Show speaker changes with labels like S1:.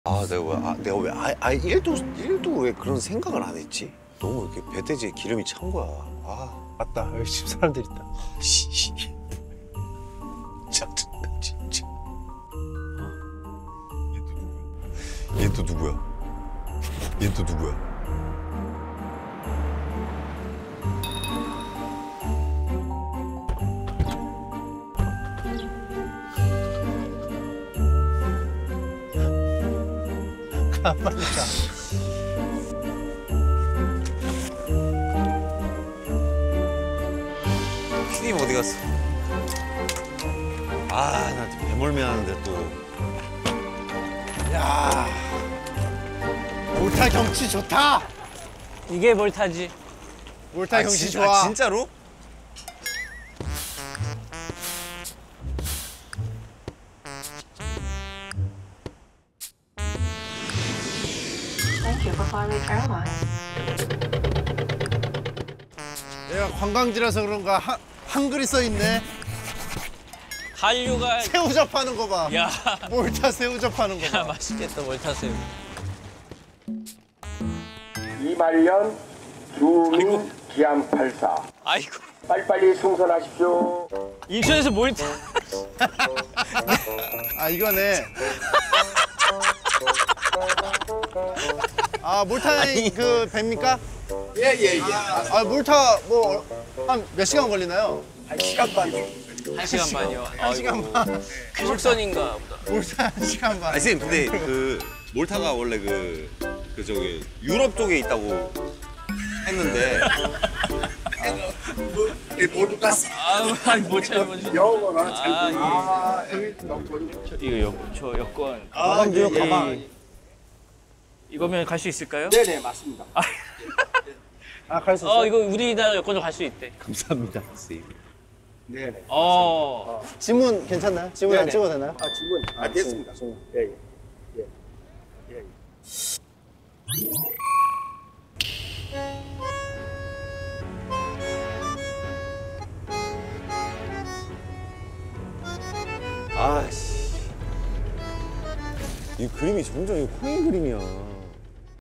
S1: 내가 왜 일도 왜 그런 생각을 안 했지? 너무 이렇게 배돼지에 기름이 찬 거야.
S2: 맞다. 여기 집 사람들 있다.
S1: 짜증나 진짜. 얘 또 누구야? 얘 또 누구야?
S2: 가만히 있다.
S1: 피디님 어디 갔어? 나 배멀미 하는데 또.
S2: 야, 몰타 경치 좋다.
S3: 이게 몰타지.
S2: 몰타 경치 좋아.
S1: 진짜로?
S4: Thank you for flying with airlines.
S2: 내가 관광지라서 그런가 한글이 써 있네.
S3: 한류가.
S2: 새우젓 파는 거 봐.
S3: 야.
S2: 몰타 새우젓 파는 거
S3: 야,
S2: 봐.
S3: 맛있겠다 몰타새우.
S5: 이말년 주민 기암84
S3: 아이고.
S5: 빨리빨리 승선하십시오.
S3: 인천에서 몰타.
S2: 이거네. 몰타는 그 배입니까?
S5: 예예예.
S2: 몰타 뭐 한 몇 시간 걸리나요?
S5: 1시간 반.
S3: 1시간 반이요.
S2: 1시간 반.
S3: 쾌속선인가 보다.
S2: 몰타 1시간 반.
S1: 선생님 근데 그 몰타가 원래 그 저기 유럽 쪽에 있다고 했는데.
S5: 모두 갔어.
S3: 못 찾아보지.
S5: 영어나 잘
S3: 예. 이거 저 여권.
S2: 가방도요, 가방.
S3: 이거면 갈 수 있을까요?
S5: 네네 맞습니다.
S2: 갈 수 있어요?
S3: 이거 우리나라 여권으로 갈 수 있대.
S1: 감사합니다, 선생님.
S5: 네네.
S2: 지문 괜찮나요? 지문 안
S5: 네네.
S2: 찍어도 되나요?
S5: 주문 됐습니다. 예예.
S1: 이 그림이 점점 이 콩이 그림이야.